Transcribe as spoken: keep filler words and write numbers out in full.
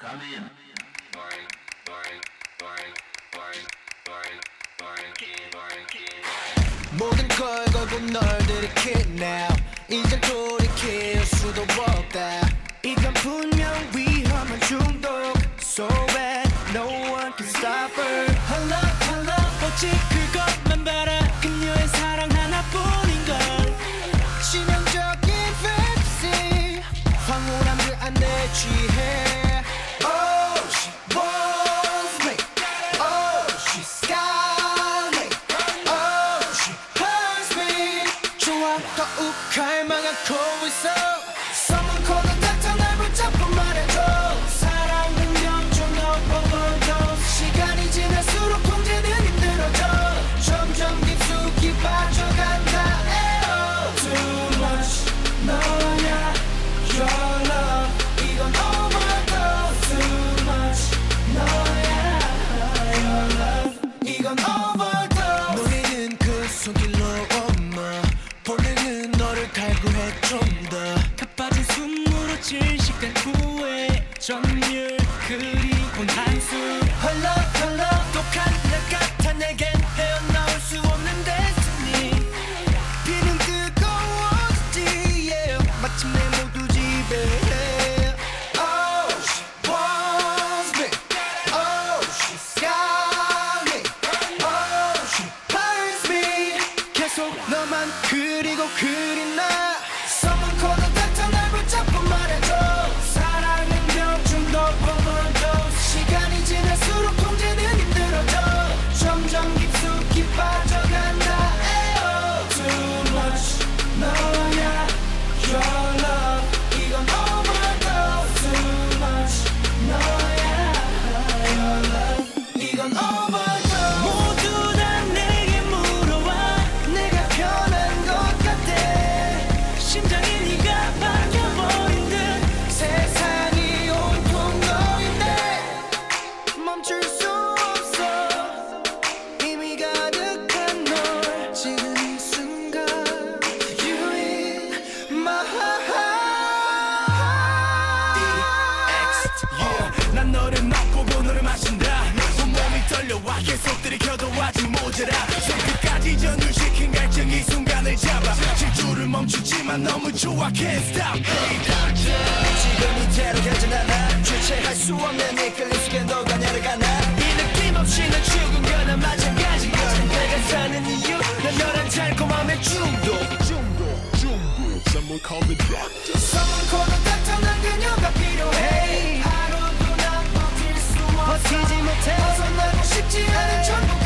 KAVIN. 모든 걸 걸고 널 들이킬 now 이젠 돌이킬 수도 없다. 이건 분명 위험한 중독. So bad, no one can stop her. Her love, her love, 오직 그것만 바라. 그녀의 사랑 하나뿐인걸. 치명적인 fantasy. 황홀한 그 안에 취해. Oh, she wants me. Oh, she's got me. Oh, she hurts me. 좋아, 더욱 갈망하고 있어. Someone call the doctor, 날 붙잡고 말해줘. 사랑은 명중 overdose. 시간이 지날수록 통제는 힘들어져. 점점 깊숙이 빠져간다. 에어. Too much 너야. Your love 이건 overdose. Too much 너야. Your love 이건 overdose. 노래는 그 손길로 엄마. 본능은 너를 갈구해 좀 더. 가빠진 숨으로 질식된 후회. 점률 그리곤 한숨. Her love, her love 독한 날 같아. 내겐 헤어나올 수 없는 destiny. 비는 뜨거워지지 yeah. 마침내 모두 지배해. Oh, she wants me. Oh, she's got me. Oh, she hurts me. 계속 너만 그리고 그린 나. Someone call the doctor, 날 붙잡고 말해줘. 사랑은 명중 overdose. 시간이 지날수록 통제는 힘들어져. 점점 깊숙이 빠져간다. 에어. Too much 너야. Your love 이건 overdose. Too much 너야. Your love 이건 overdose. 모두 다 내게 물어와. 내가 변한 것 같아. 심장이 네가 바뀌어버린 듯. 세상이 온통 너인데 멈출 수 없어. 이미 가득한 널 지금 이 순간. You in my heart. yeah. 난 너를 맛보고 너를 마신다. 온몸이 떨려와 계속 들이켜도 아직 모자라. 손끝까지 전율시킨 갈증 이 순간을 잡아. 질주를 멈추지만 너무 좋아 can't stop. Hey doctor 지금 이대로 결정하나. 주체할 수 없는 이 끌림 속에 너가 내려가나. 이 느낌 없이는 죽은 거나 마찬가지야. 내가 사는 이유 난 너란 달콤함의 중독. 중독 중독 Someone call the doctor. Someone call the doctor. 난 그녀가 필요해. 하루도 난 버틸 수 없어. 버티지 못해. 벗어나고 싶지 않은 전부